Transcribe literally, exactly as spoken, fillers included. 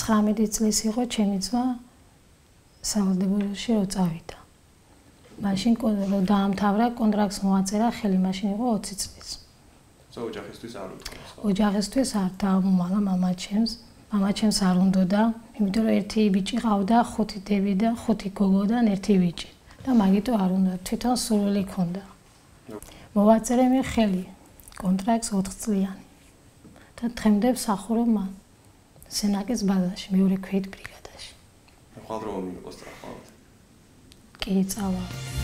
ცხრამეტი წლის იყო ჩემი ძმა სავალდებულოში რო წავიდა. მაშინ რო დაამთავრა, კონტრაქტს მოაწერა ხელი, მაშინ იყო ოცი წლის. ოჯახისთვის არ უთქვას. ოჯახისთვის არ დაამომალა მამაჩემს. მამაჩემს არ უნდოდა, იმიტომ რომ ერთი ბიჭი ყავდა, ხუთი დები და ხუთი გოგო და ერთი ბიჭი. და მაგიტო არ უნდა, თვითონ სურვილი ქონდა. მოვაწერე მე ხელი, კონტრაქტს ოთხ წლიანი. და დღემდე ვსახურობ მან. სენაკის ბაზაში, მეორე ქვეით ბრიგადაში. ხვალდრომა მიიღო სწრაფად. კი, წავა.